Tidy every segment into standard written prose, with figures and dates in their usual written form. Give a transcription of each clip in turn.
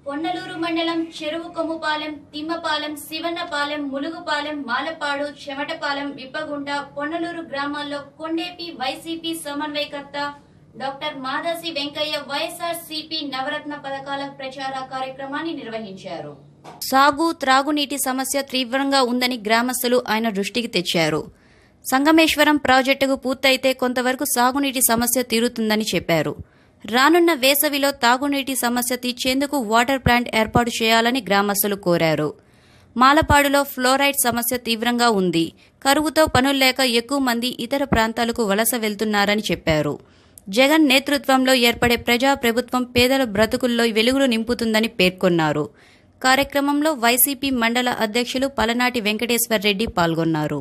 పొన్నలూరు మండలం చెరువు కొమ్ముపాలెం, తిమ్మపాలెం, శివన్నపాలెం, ములుగుపాలెం, మాలపాడు, చెమటపాలెం, విప్పగుంట, పొన్నలూరు గ్రామాల్లో కొండేపి వైసీపీ సమన్వయకర్త డాక్టర్ మాదాసి వెంకయ్య వైఎస్ఆర్సీపీ నవరత్న పథకాల ప్రచార కార్యక్రమాన్ని నిర్వహించారు. సాగు, త్రాగునీటి సమస్య తీవ్రంగా ఉందని గ్రామస్తులు ఆయన దృష్టికి తెచ్చారు. సంగమేశ్వరం ప్రాజెక్టుకు పూర్తయితే కొంతవరకు సాగునీటి సమస్య తీరుతుందని చెప్పారు. రానున్న వేసవిలో తాగునీటి సమస్య తీర్చేందుకు వాటర్ ప్లాంట్ ఏర్పాటు చేయాలని గ్రామస్తులు కోరారు. మాలపాడులో ఫ్లోరైడ్ సమస్య తీవ్రంగా ఉంది. కరువుతో పనుల్లేక ఎక్కువ మంది ఇతర ప్రాంతాలకు వలస వెళ్తున్నారని చెప్పారు. జగన్ నేతృత్వంలో ఏర్పడే ప్రజాప్రభుత్వం పేదల బ్రతుకుల్లో వెలుగులు నింపుతుందని పేర్కొన్నారు. కార్యక్రమంలో వైసీపీ మండల అధ్యక్షులు పలనాటి వెంకటేశ్వర్ రెడ్డి పాల్గొన్నారు.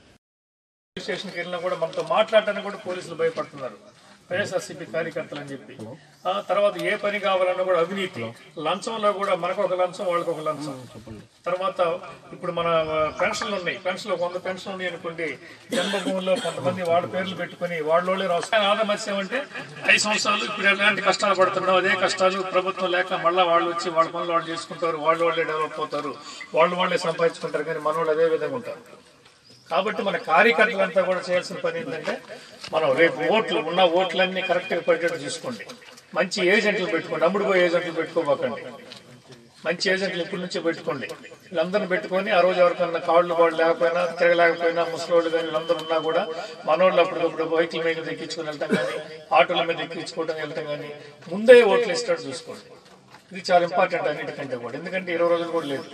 వైఎస్ఆర్సీపీ కార్యకర్తలు అని చెప్పి తర్వాత ఏ పని కావాలన్నా కూడా అవినీతి, లంచంలో కూడా మనకు ఒక లంచం, వాళ్ళకి ఒక లంచం. తర్వాత ఇప్పుడు మన పెన్షన్లు ఉన్నాయి, పెన్షన్లు 100 పెన్షన్లు ఉన్నాయి అనుకోండి, జన్మభూమిలో కొంతమంది వాళ్ళ పేర్లు పెట్టుకుని వాళ్ళోళ్ళే రాస్తారు. ఆదమత్యం అంటే 5 సంవత్సరాలు ఇప్పుడు ఎలాంటి కష్టాలు పడుతున్నాం, అదే కష్టాలు ప్రభుత్వం లేక మళ్ళీ వాళ్ళు వచ్చి వాళ్ళ పనులు వాళ్ళు చేసుకుంటారు, వాళ్ళే డెవలప్ అవుతారు, వాళ్ళే సంపాదించుకుంటారు. కానీ మన వాళ్ళు అదే విధంగా ఉంటారు. కాబట్టి మన కార్యకర్తలంతా కూడా చేయాల్సిన పని ఏంటంటే, మనం రేపు ఉన్న ఓట్లన్నీ కరెక్ట్గా పడేటట్టు చూసుకోండి. మంచి ఏజెంట్లు పెట్టుకోండి, అమ్ముడుపోయే ఏజెంట్లు పెట్టుకోబోకండి. మంచి ఏజెంట్లు ఇప్పటి నుంచే పెట్టుకోండి. వీళ్ళందరినీ పెట్టుకొని ఆ రోజు ఎవరికన్నా కాళ్ళు లేకపోయినా, తిరగలేకపోయినా, ముసలోళ్ళు కానీ వీళ్ళందరూ ఉన్నా కూడా మనోళ్ళు అప్పటికప్పుడు బైకుల మీద ఎక్కించుకొని వెళ్తాం కానీ, ఆటోల మీద ఎక్కించుకోవడం వెళ్తాం కానీ, ముందే ఓట్లు ఇస్తాడు చూసుకోండి. ఇది చాలా ఇంపార్టెంట్ అన్నిటికంటే కూడా, ఎందుకంటే 20 రోజులు కూడా లేదు.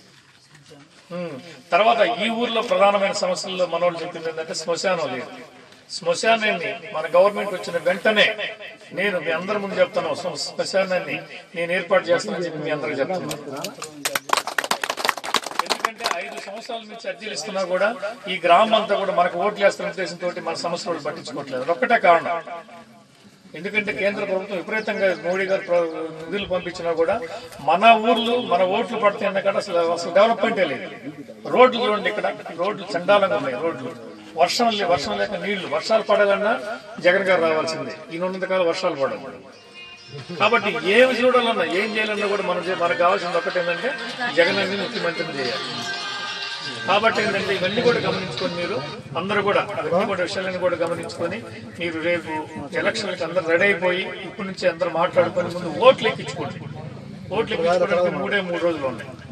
తర్వాత ఈ ఊర్లో ప్రధానమైన సమస్యల్లో మనోళ్ళు చెప్పింది ఏంటంటే శ్మశానం లేదు. శ్మశానాన్ని మన గవర్నమెంట్ వచ్చిన వెంటనే నేను మీ అందరి ముందు చెప్తాను, శ్మశానాన్ని నేను ఏర్పాటు చేస్తానని చెప్పి మీ అందరికి చెప్తున్నాను. ఎందుకంటే 5 సంవత్సరాల నుంచి అర్జీలు ఇస్తున్నా కూడా ఈ గ్రామం అంతా కూడా మనకు ఓట్లు వేస్తున్న ఉద్దేశంతో మన సమస్యలు పట్టించుకోవట్లేదు. ఒక్కటే కారణం, ఎందుకంటే కేంద్ర ప్రభుత్వం విపరీతంగా మోడీ గారు నిధులు పంపించినా కూడా మన ఊర్లు మన ఓట్లు పడితే అన్నక్కడ అసలు డెవలప్మెంటే లేదు. రోడ్లు చూడండి, ఇక్కడ రోడ్లు చండాలంగా ఉన్నాయి. రోడ్లు వర్షం లేక నీళ్లు, వర్షాలు పడాలన్నా జగన్ గారు రావాల్సిందే. ఈ ఉన్నంతకాలం వర్షాలు పడాలి. కాబట్టి ఏమి చూడాలన్నా ఏం చేయాలన్నా కూడా మనకు కావాల్సింది ఒకటి ఏంటంటే జగన్ అన్ని ముఖ్యమంత్రిని చేయాలి. కాబట్టి ఏంటంటే ఇవన్నీ కూడా గమనించుకొని మీరు అందరూ కూడా విషయాలను కూడా గమనించుకొని మీరు రేపు ఎలక్షన్లకి అందరూ రెడీ అయిపోయి ఇప్పటి నుంచి అందరూ మాట్లాడుకొని ముందు ఓట్లు ఎక్కించుకోండి. ఓట్లు ఎక్కించుకోవడానికి 3 రోజులు ఉన్నాయి.